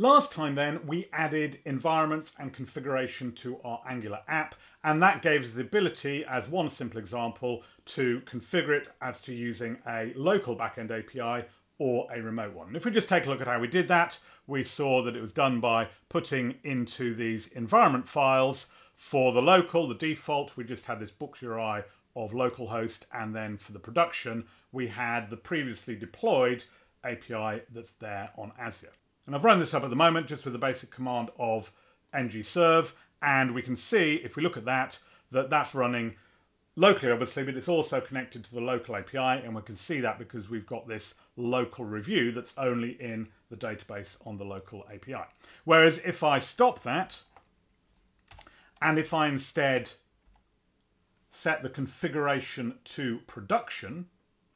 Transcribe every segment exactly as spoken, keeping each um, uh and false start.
Last time then, we added environments and configuration to our Angular app, and that gave us the ability, as one simple example, to configure it as to using a local backend A P I or a remote one. And if we just take a look at how we did that, we saw that it was done by putting into these environment files for the local, the default, we just had this book U R I of localhost, and then for the production, we had the previously deployed A P I that's there on Azure. And I've run this up at the moment just with the basic command of ngserve, and we can see, if we look at that, that that's running locally, obviously, but it's also connected to the local A P I, and we can see that because we've got this local review that's only in the database on the local A P I. Whereas if I stop that, and if I instead set the configuration to production,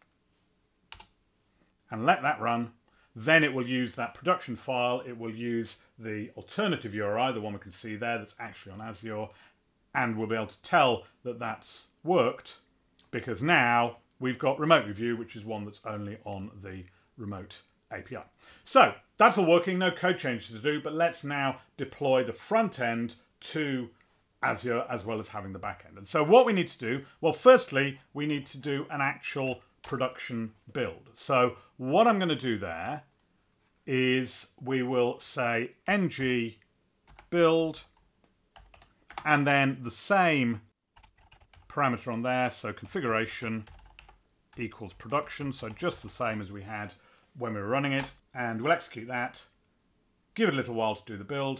and let that run, then it will use that production file, it will use the alternative U R I, the one we can see there that's actually on Azure, and we'll be able to tell that that's worked because now we've got remote review, which is one that's only on the remote A P I. So that's all working, no code changes to do, but let's now deploy the front end to Azure as well as having the back end. And so what we need to do, well, firstly, we need to do an actual production build. So what I'm going to do there is we will say ng build and then the same parameter on there, so configuration equals production, so just the same as we had when we were running it, and we'll execute that, give it a little while to do the build.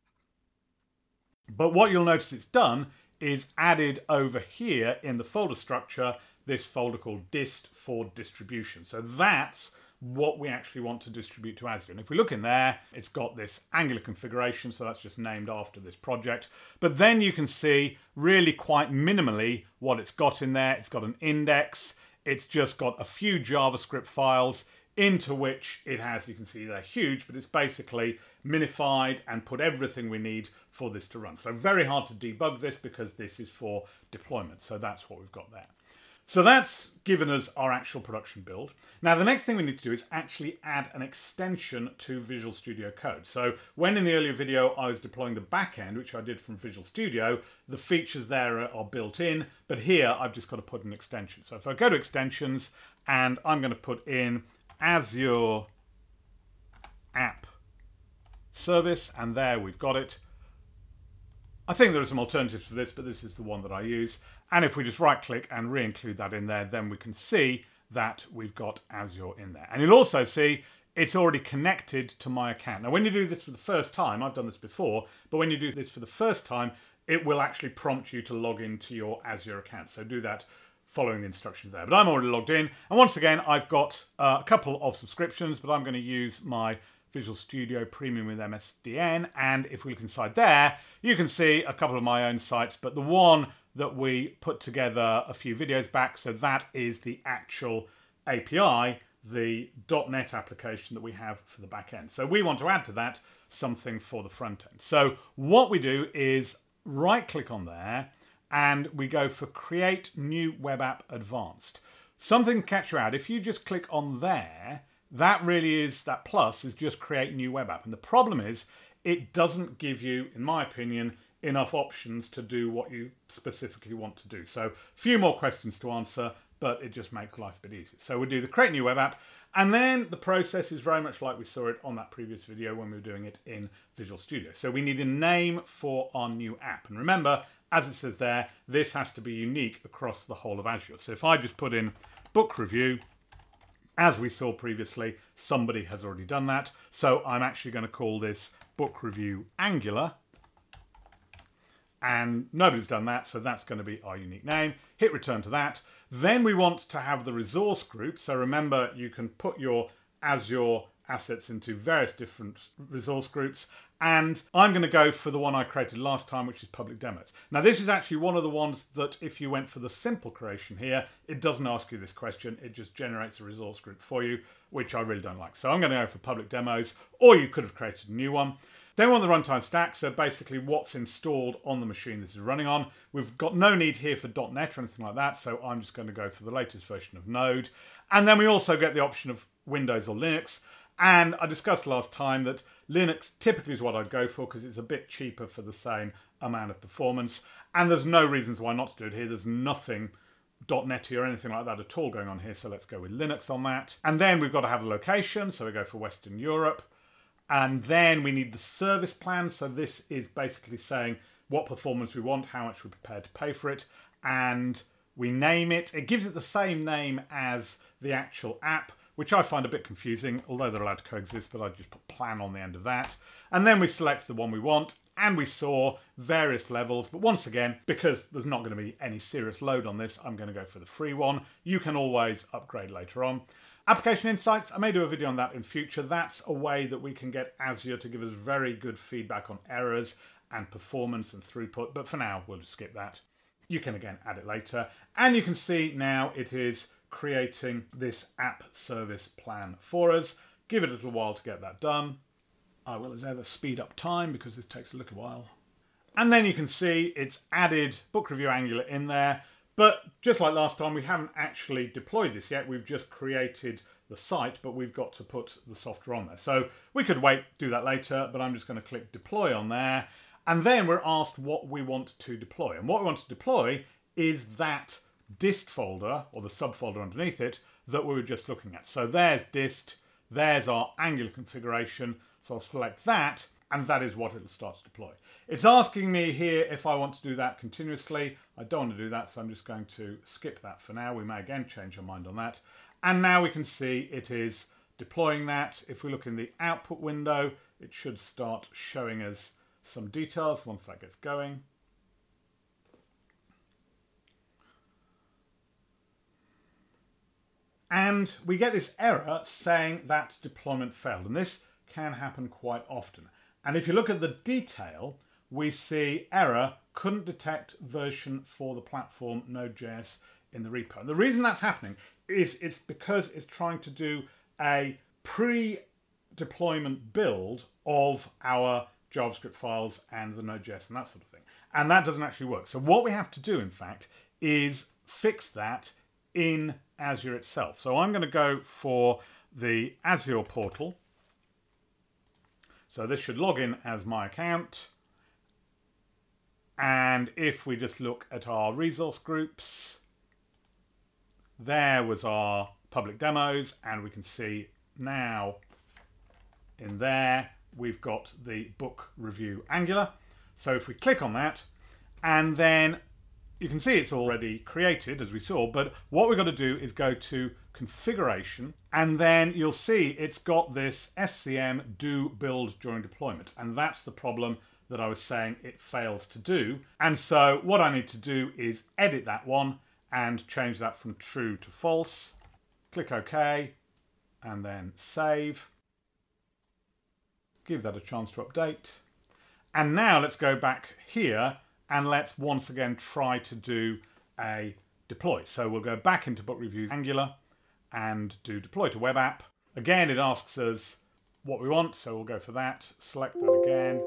But what you'll notice it's done is added over here in the folder structure this folder called dist for distribution. So that's what we actually want to distribute to Azure. And if we look in there, it's got this Angular configuration, so that's just named after this project. But then you can see really quite minimally what it's got in there. It's got an index, it's just got a few JavaScript files into which it has, you can see they're huge, but it's basically minified and put everything we need for this to run. So very hard to debug this because this is for deployment. So that's what we've got there. So that's given us our actual production build. Now the next thing we need to do is actually add an extension to Visual Studio Code. So when in the earlier video I was deploying the backend, which I did from Visual Studio, the features there are, are built in, but here I've just got to put an extension. So if I go to extensions and I'm going to put in Azure App Service, and there we've got it. I think there are some alternatives for this, but this is the one that I use. And if we just right click and re-include that in there, then we can see that we've got Azure in there. And you'll also see it's already connected to my account. Now, when you do this for the first time, I've done this before, but when you do this for the first time, it will actually prompt you to log into your Azure account. So do that following the instructions there. But I'm already logged in. And once again, I've got uh, a couple of subscriptions, but I'm going to use my Visual Studio Premium with M S D N. And if we look inside there, you can see a couple of my own sites, but the one that we put together a few videos back, so that is the actual A P I, the dot net application that we have for the back end. So we want to add to that something for the front end. So what we do is right click on there and we go for Create New Web App Advanced. Something to catch you out, if you just click on there, that really is, that plus is just Create New Web App. And the problem is it doesn't give you, in my opinion, enough options to do what you specifically want to do. So a few more questions to answer, but it just makes life a bit easier. So we do the Create New Web App, and then the process is very much like we saw it on that previous video when we were doing it in Visual Studio. So we need a name for our new app. And remember, as it says there, this has to be unique across the whole of Azure. So if I just put in book review, as we saw previously, somebody has already done that. So I'm actually going to call this book review Angular. And nobody's done that, so that's going to be our unique name. Hit return to that. Then we want to have the resource group. So remember, you can put your Azure assets into various different resource groups. And I'm going to go for the one I created last time, which is public demos. Now, this is actually one of the ones that if you went for the simple creation here, it doesn't ask you this question. It just generates a resource group for you, which I really don't like. So I'm going to go for public demos, or you could have created a new one. Then we want the runtime stack, so basically what's installed on the machine this is running on. We've got no need here for dot net or anything like that, so I'm just going to go for the latest version of Node. And then we also get the option of Windows or Linux. And I discussed last time that Linux typically is what I'd go for because it's a bit cheaper for the same amount of performance. And there's no reasons why not to do it here. There's nothing .NET or anything like that at all going on here. So let's go with Linux on that. And then we've got to have a location. So we go for Western Europe. And then we need the service plan. So this is basically saying what performance we want, how much we're prepared to pay for it. And we name it. It gives it the same name as the actual app, which I find a bit confusing, although they're allowed to coexist, but I just put plan on the end of that. And then we select the one we want, and we saw various levels. But once again, because there's not going to be any serious load on this, I'm going to go for the free one. You can always upgrade later on. Application Insights, I may do a video on that in future. That's a way that we can get Azure to give us very good feedback on errors and performance and throughput. But for now, we'll just skip that. You can again add it later. And you can see now it is creating this app service plan for us. Give it a little while to get that done. I will as ever speed up time because this takes a little while. And then you can see it's added Book Review Angular in there. But just like last time, we haven't actually deployed this yet. We've just created the site, but we've got to put the software on there. So we could wait, do that later, but I'm just going to click deploy on there. And then we're asked what we want to deploy. And what we want to deploy is that dist folder, or the subfolder underneath it, that we were just looking at. So there's dist, there's our Angular configuration. So I'll select that, and that is what it'll start to deploy. It's asking me here if I want to do that continuously. I don't want to do that, so I'm just going to skip that for now. We may again change our mind on that. And now we can see it is deploying that. If we look in the output window, it should start showing us some details once that gets going. And we get this error saying that deployment failed. And this can happen quite often. And if you look at the detail, we see error, couldn't detect version for the platform Node.js in the repo. And the reason that's happening is it's because it's trying to do a pre-deployment build of our JavaScript files and the Node.js and that sort of thing. And that doesn't actually work. So what we have to do, in fact, is fix that in Azure itself. So I'm going to go for the Azure portal. So this should log in as my account. And if we just look at our resource groups, there was our public demos, and we can see now in there we've got the book review Angular. So if we click on that, and then you can see it's already created as we saw, but what we've got to do is go to configuration, and then you'll see it's got this S C M do build during deployment, and that's the problem that I was saying it fails to do. And so what I need to do is edit that one and change that from true to false. Click OK, and then save. Give that a chance to update. And now let's go back here and let's once again try to do a deploy. So we'll go back into Book Review Angular and do deploy to web app. Again, it asks us what we want, so we'll go for that. Select that again.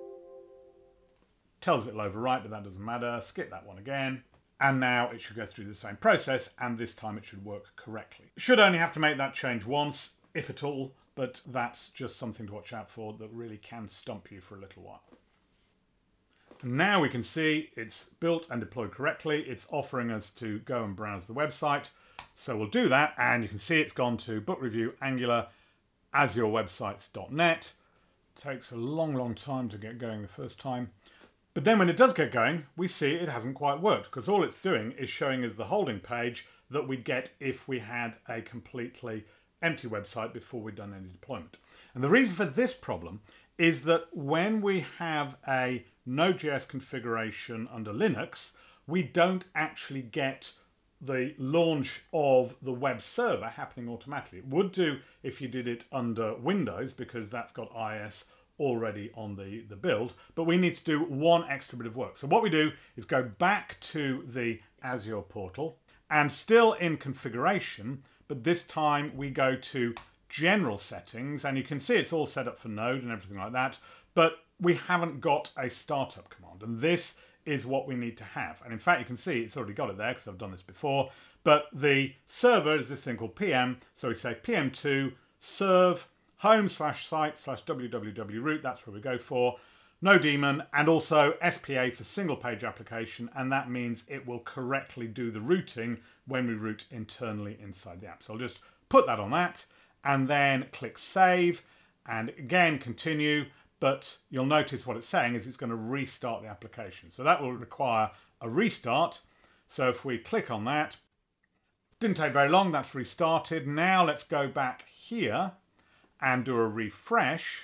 Tells it it'll overwrite, but that doesn't matter. Skip that one again. And now it should go through the same process, and this time it should work correctly. Should only have to make that change once, if at all, but that's just something to watch out for that really can stump you for a little while. Now we can see it's built and deployed correctly. It's offering us to go and browse the website. So we'll do that, and you can see it's gone to Book Review Angular Azure Websites dot net. Takes a long, long time to get going the first time. But then when it does get going, we see it hasn't quite worked, because all it's doing is showing us the holding page that we'd get if we had a completely empty website before we'd done any deployment. And the reason for this problem is that when we have a Node.js configuration under Linux, we don't actually get the launch of the web server happening automatically. It would do if you did it under Windows, because that's got I S already on the, the build, but we need to do one extra bit of work. So what we do is go back to the Azure portal, and still in configuration, but this time we go to general settings, and you can see it's all set up for Node and everything like that, but we haven't got a startup command, and this is what we need to have. And in fact, you can see it's already got it there because I've done this before, but the server is this thing called P M, so we say P M two serve home slash site slash www root, that's where we go for. No daemon, and also S P A for single page application, and that means it will correctly do the routing when we root internally inside the app. So I'll just put that on that, and then click save, and again continue, but you'll notice what it's saying is it's going to restart the application. So that will require a restart. So if we click on that, didn't take very long, that's restarted. Now let's go back here and do a refresh.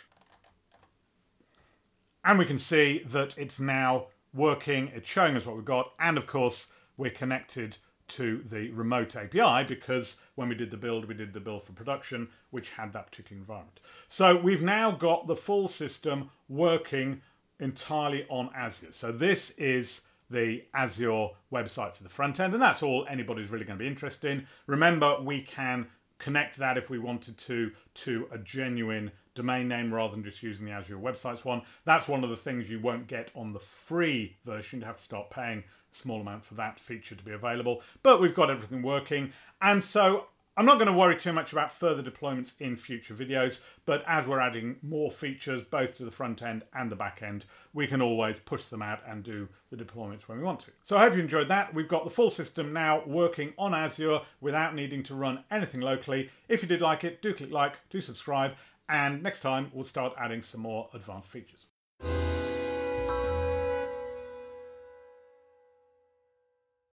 And we can see that it's now working, it's showing us what we've got, and of course we're connected to the remote A P I because when we did the build, we did the build for production, which had that particular environment. So we've now got the full system working entirely on Azure. So this is the Azure website for the front end, and that's all anybody's really going to be interested in. Remember, we can connect that if we wanted to to a genuine domain name rather than just using the Azure Websites one. That's one of the things you won't get on the free version. You have to start paying a small amount for that feature to be available. But we've got everything working. And so I'm not going to worry too much about further deployments in future videos, but as we're adding more features, both to the front end and the back end, we can always push them out and do the deployments when we want to. So I hope you enjoyed that. We've got the full system now working on Azure without needing to run anything locally. If you did like it, do click like, do subscribe, and next time we'll start adding some more advanced features.